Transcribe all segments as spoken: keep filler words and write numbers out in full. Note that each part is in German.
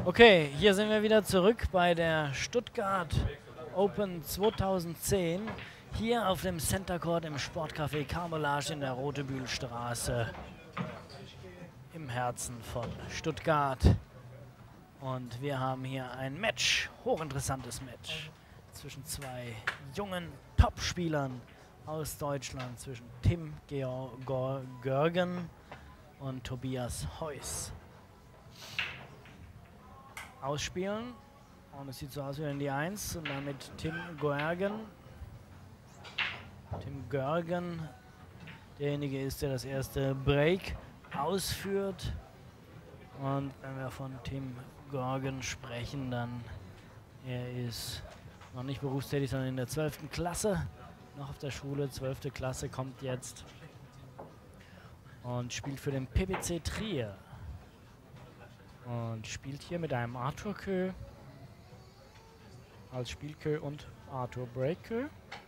Okay, hier sind wir wieder zurück bei der Stuttgart Open zweitausendzehn. Hier auf dem Center Court im Sportcafé Carmelage in der Rotebühlstraße im Herzen von Stuttgart. Und wir haben hier ein Match, hochinteressantes Match, zwischen zwei jungen Topspielern aus Deutschland, zwischen Tim Görgen und Tobias Heuss. Ausspielen und es sieht so aus wie in die eins und damit Tim Görgen. Tim Görgen derjenige ist, der das erste Break ausführt. Und wenn wir von Tim Görgen sprechen, dann er ist noch nicht berufstätig, sondern in der zwölften Klasse, noch auf der Schule. zwölfte Klasse kommt jetzt und spielt für den P B C Trier. Und spielt hier mit einem Arthur Kö als Spielkö und Arthur Break Kö.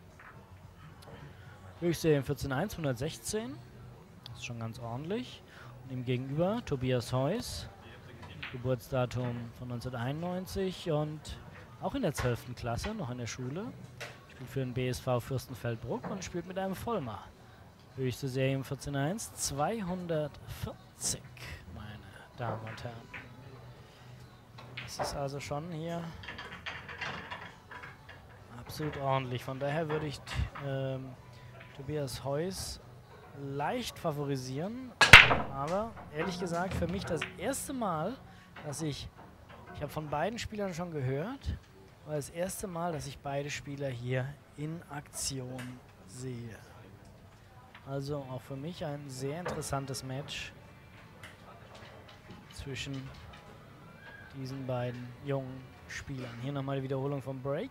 Höchste im vierzehn eins, hundertsechzehn. Das ist schon ganz ordentlich. Und ihm gegenüber Tobias Heuss. Geburtsdatum von neunzehnhunderteinundneunzig und auch in der zwölften Klasse, noch in der Schule. Spielt für den B S V Fürstenfeldbruck und spielt mit einem Vollmer. Höchste Serie im vierzehn eins, zweihundertvierzig, meine Damen und Herren. Das ist also schon hier absolut ordentlich. Von daher würde ich ähm, Tobias Heuss leicht favorisieren. Aber ehrlich gesagt, für mich das erste Mal, dass ich, ich habe von beiden Spielern schon gehört, aber das erste Mal, dass ich beide Spieler hier in Aktion sehe. Also auch für mich ein sehr interessantes Match zwischen diesen beiden jungen Spielern. Hier nochmal die Wiederholung vom Break.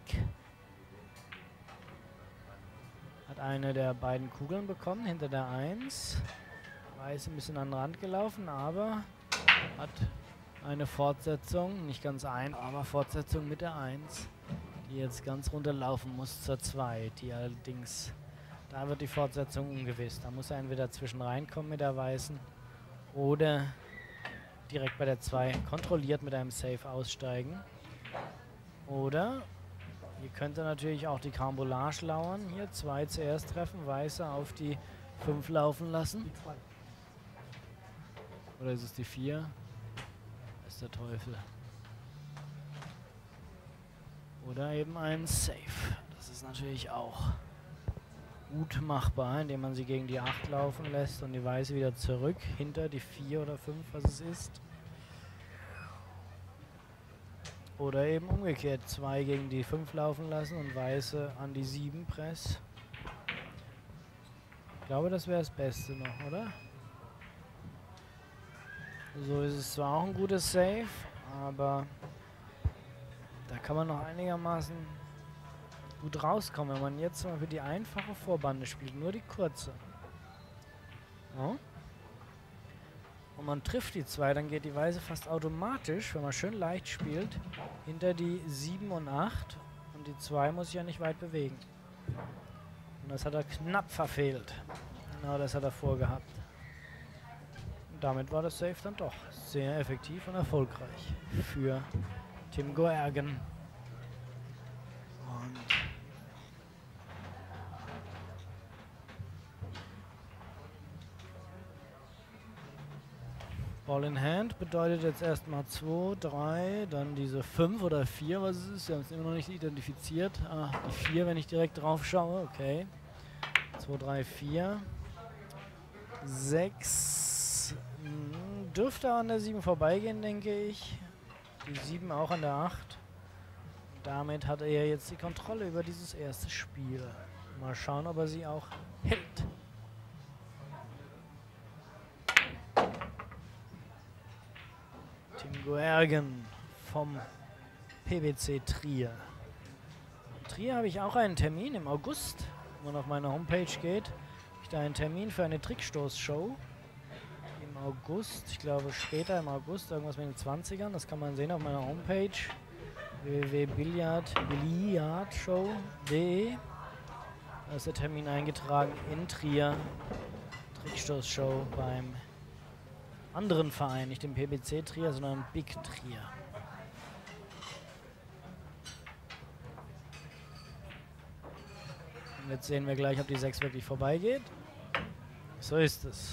Hat eine der beiden Kugeln bekommen, hinter der eins. Weiß ein bisschen an den Rand gelaufen, aber hat eine Fortsetzung, nicht ganz ein, aber Fortsetzung mit der eins, die jetzt ganz runterlaufen muss zur zwei. Die allerdings, da wird die Fortsetzung ungewiss. Da muss er entweder zwischen reinkommen mit der weißen oder direkt bei der zwei kontrolliert mit einem Safe aussteigen. Oder hier könnte natürlich auch die Carambolage lauern. Hier zwei zuerst treffen, weiße auf die fünf laufen lassen. Oder ist es die vier? Das ist der Teufel. Oder eben ein Safe. Das ist natürlich auch gut machbar, indem man sie gegen die acht laufen lässt und die Weiße wieder zurück hinter die vier oder fünf, was es ist. Oder eben umgekehrt, zwei gegen die fünf laufen lassen und Weiße an die sieben Press. Ich glaube, das wäre das Beste noch, oder? So ist es zwar auch ein gutes Save, aber da kann man noch einigermaßen gut rauskommen, wenn man jetzt zum Beispiel die einfache Vorbande spielt, nur die kurze. Ja. Und man trifft die zwei, dann geht die Weiße fast automatisch, wenn man schön leicht spielt, hinter die sieben und acht und die zwei muss sich ja nicht weit bewegen. Und das hat er knapp verfehlt. Genau das hat er vorgehabt. Und damit war das Save dann doch sehr effektiv und erfolgreich für Tim Görgen. Ball in Hand bedeutet jetzt erstmal zwei, drei, dann diese fünf oder vier, was es ist. Wir haben es immer noch nicht identifiziert. Ah, die vier, wenn ich direkt drauf schaue. Okay. zwei, drei, vier. sechs. Hm, dürfte an der sieben vorbeigehen, denke ich. Die sieben auch an der acht. Damit hat er jetzt die Kontrolle über dieses erste Spiel. Mal schauen, ob er sie auch hält. Tim Görgen vom P B C Trier. In Trier habe ich auch einen Termin im August. Wenn man auf meine Homepage geht, habe ich da einen Termin für eine Trickstoßshow. Im August, ich glaube später im August, irgendwas mit den zwanzigern. Das kann man sehen auf meiner Homepage w w w punkt billard billardshow punkt de. Da ist der Termin eingetragen in Trier. Trickstoßshow beim anderen Verein, nicht dem P B C Trier, sondern Big Trier. Jetzt sehen wir gleich, ob die sechs wirklich vorbeigeht. So ist es.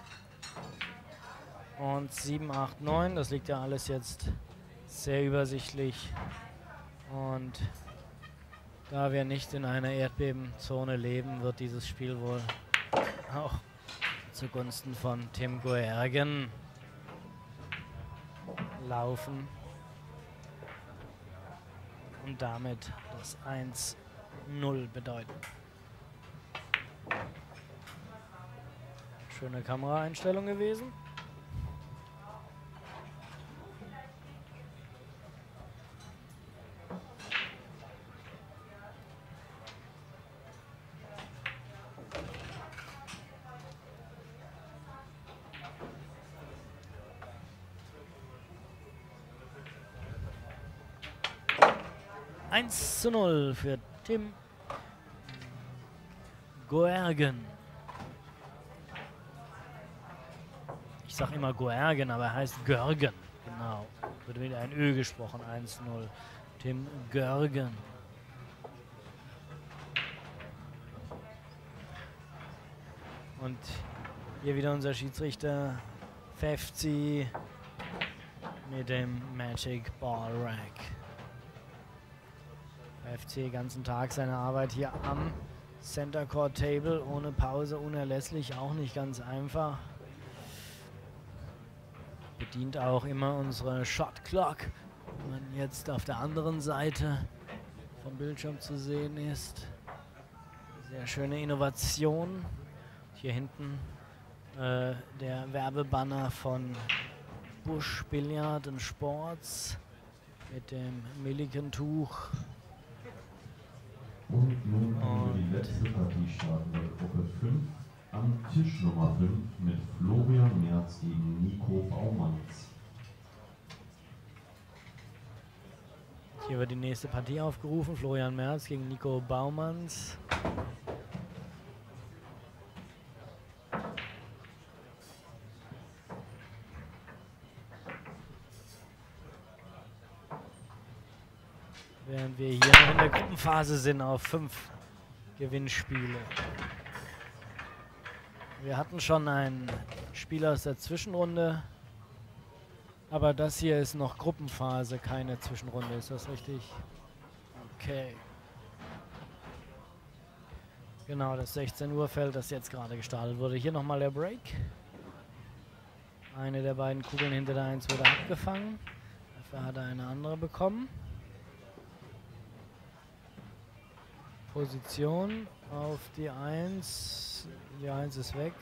Und sieben, acht, neun, das liegt ja alles jetzt sehr übersichtlich. Und da wir nicht in einer Erdbebenzone leben, wird dieses Spiel wohl auch zugunsten von Tim Goergen laufen. Und damit das eins null bedeuten. Schöne Kameraeinstellung gewesen. eins zu null für Tim Goergen. Ich sag immer Goergen, aber er heißt Görgen. Genau. Wird wieder ein Ö gesprochen. eins zu null. Tim Görgen. Und hier wieder unser Schiedsrichter Fefzi mit dem Magic Ball Rack. F C den ganzen Tag seine Arbeit hier am Center Court Table, ohne Pause, unerlässlich, auch nicht ganz einfach. Bedient auch immer unsere Shot Clock, die man jetzt auf der anderen Seite vom Bildschirm zu sehen ist. Sehr schöne Innovation. Hier hinten äh, der Werbebanner von Busch Billard and Sports mit dem Milliken-Tuch. Und nun können wir die letzte Partie starten der Gruppe fünf am Tisch Nummer fünf mit Florian Merz gegen Nico Baumanns. Hier wird die nächste Partie aufgerufen. Florian Merz gegen Nico Baumanns. Während wir hier noch in der Gruppenphase sind auf fünf Gewinnspiele. Wir hatten schon ein Spiel aus der Zwischenrunde, aber das hier ist noch Gruppenphase, keine Zwischenrunde. Ist das richtig? Okay. Genau, das sechzehn Uhr Feld, das jetzt gerade gestartet wurde. Hier nochmal der Break. Eine der beiden Kugeln hinter der eins wurde abgefangen. Dafür hat er eine andere bekommen. Position auf die eins. Die eins ist weg.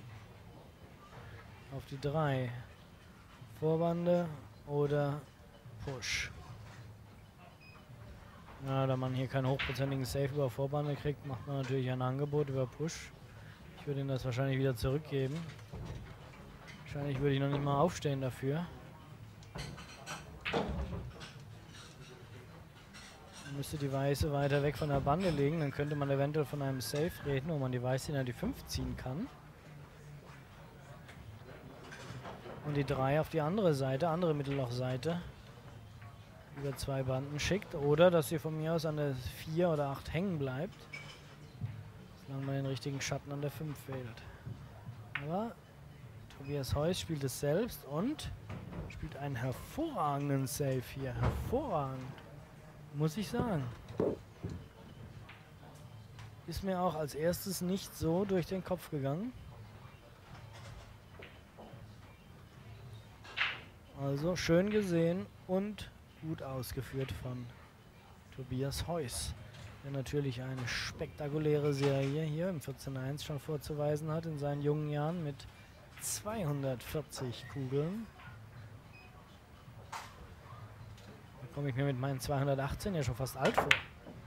Auf die drei. Vorbande oder Push. Ja, da man hier keinen hochprozentigen Save über Vorbande kriegt, macht man natürlich ein Angebot über Push. Ich würde ihm das wahrscheinlich wieder zurückgeben. Wahrscheinlich würde ich noch nicht mal aufstehen dafür. Müsste die Weiße weiter weg von der Bande legen, dann könnte man eventuell von einem Save reden, wo man die Weiße in die fünf ziehen kann. Und die drei auf die andere Seite, andere Mittellochseite, über zwei Banden schickt. Oder dass sie von mir aus an der vier oder acht hängen bleibt, solange man den richtigen Schatten an der fünf wählt. Aber Tobias Heuss spielt es selbst und spielt einen hervorragenden Save hier. Hervorragend. Muss ich sagen. Ist mir auch als erstes nicht so durch den Kopf gegangen. Also schön gesehen und gut ausgeführt von Tobias Heuss, der natürlich eine spektakuläre Serie hier im vierzehn eins schon vorzuweisen hat in seinen jungen Jahren mit zweihundertvierzig Kugeln. Komme ich mir mit meinen zweihundertachtzehn ja schon fast alt vor.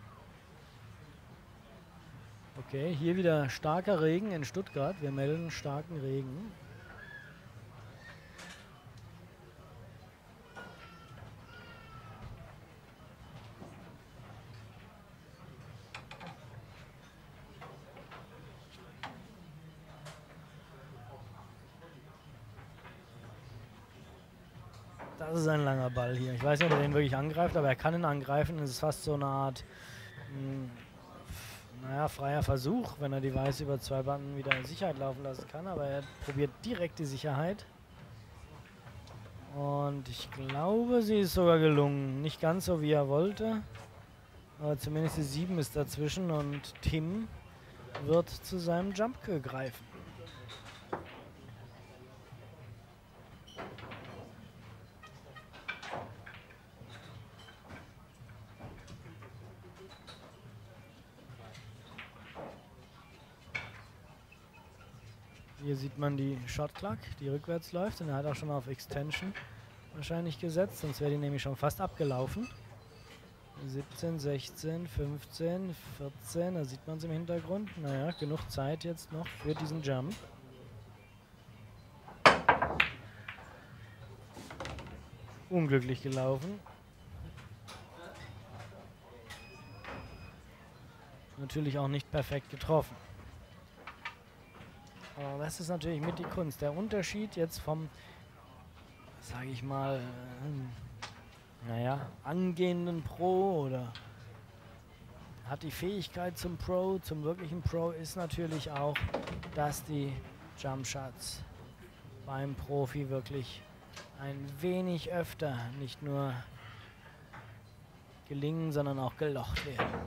Okay, hier wieder starker Regen in Stuttgart. Wir melden starken Regen. Das ist ein langer Ball hier. Ich weiß nicht, ob er den wirklich angreift, aber er kann ihn angreifen. Es ist fast so eine Art, mh, naja, naja, freier Versuch, wenn er die Weiße über zwei Banden wieder in Sicherheit laufen lassen kann, aber er probiert direkt die Sicherheit. Und ich glaube, sie ist sogar gelungen. Nicht ganz so, wie er wollte, aber zumindest die sieben ist dazwischen und Tim wird zu seinem Jump greifen. Hier sieht man die Shot Clock, die rückwärts läuft, und er hat auch schon auf Extension wahrscheinlich gesetzt, sonst wäre die nämlich schon fast abgelaufen. siebzehn, sechzehn, fünfzehn, vierzehn, da sieht man es im Hintergrund. Naja, genug Zeit jetzt noch für diesen Jump. Unglücklich gelaufen. Natürlich auch nicht perfekt getroffen. Aber das ist natürlich mit die Kunst. Der Unterschied jetzt vom, sage ich mal, äh, naja, angehenden Pro oder hat die Fähigkeit zum Pro, zum wirklichen Pro, ist natürlich auch, dass die Jump Shots beim Profi wirklich ein wenig öfter nicht nur gelingen, sondern auch gelocht werden.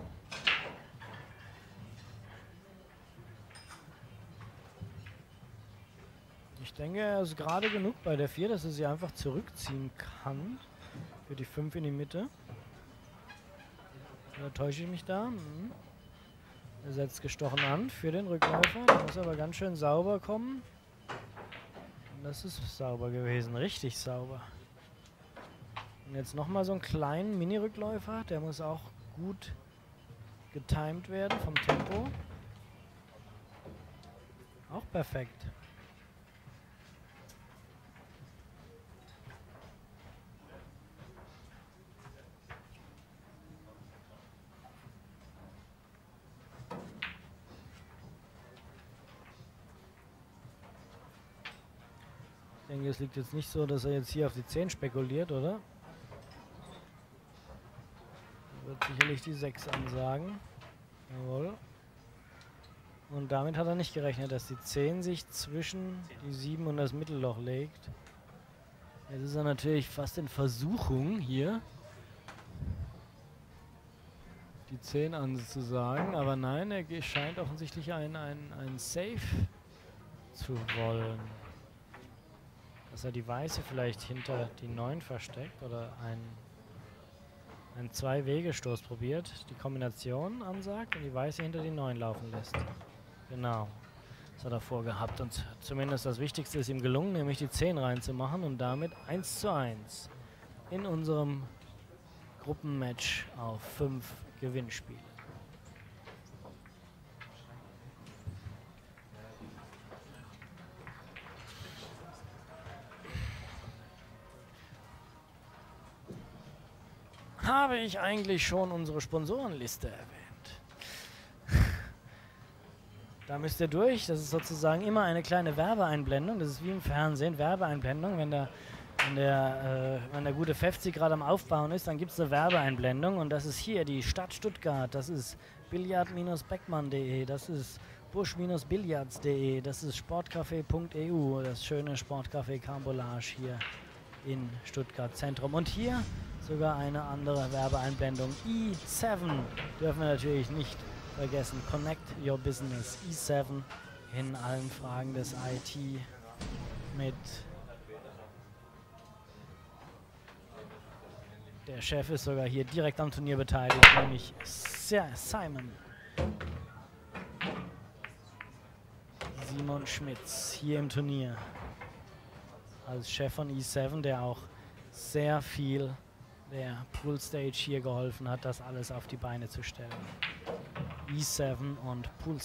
Ich denke, er ist gerade genug bei der vier, dass er sie einfach zurückziehen kann. Für die fünf in die Mitte. Oder täusche ich mich da? Hm. Er setzt gestochen an für den Rückläufer. Der muss aber ganz schön sauber kommen. Und das ist sauber gewesen. Richtig sauber. Und jetzt nochmal so einen kleinen Mini-Rückläufer. Der muss auch gut getimed werden vom Tempo. Auch perfekt. Ich denke, es liegt jetzt nicht so, dass er jetzt hier auf die zehn spekuliert, oder? Er wird sicherlich die sechs ansagen. Jawohl. Und damit hat er nicht gerechnet, dass die zehn sich zwischen die sieben und das Mittelloch legt. Jetzt ist er natürlich fast in Versuchung hier, die zehn anzusagen, aber nein, er scheint offensichtlich ein, ein, ein Safe zu wollen. Dass er die Weiße vielleicht hinter die neun versteckt oder ein, ein Zwei-Wege-Stoß probiert, die Kombination ansagt und die Weiße hinter die neun laufen lässt. Genau, das hat er vorgehabt und zumindest das Wichtigste ist ihm gelungen, nämlich die zehn reinzumachen und damit eins zu eins in unserem Gruppenmatch auf fünf Gewinnspiele. Habe ich eigentlich schon unsere Sponsorenliste erwähnt? Da müsst ihr durch. Das ist sozusagen immer eine kleine Werbeeinblendung. Das ist wie im Fernsehen, Werbeeinblendung. Wenn der, wenn der, äh, wenn der gute Fefzi gerade am Aufbauen ist, dann gibt es eine Werbeeinblendung. Und das ist hier die Stadt Stuttgart. Das ist billard Beckmann punkt de. Das ist busch billards punkt de. Das ist sportcafé punkt e u. Das schöne Sportcafé Carambolage hier in Stuttgart Zentrum. Und hier sogar eine andere Werbeeinblendung. E sieben dürfen wir natürlich nicht vergessen. Connect your business. E sieben in allen Fragen des I T mit der Chef ist sogar hier direkt am Turnier beteiligt, nämlich Simon. Simon Schmitz hier im Turnier. Als Chef von E sieben, der auch sehr viel der Pool Stage hier geholfen hat, das alles auf die Beine zu stellen. E sieben und Pool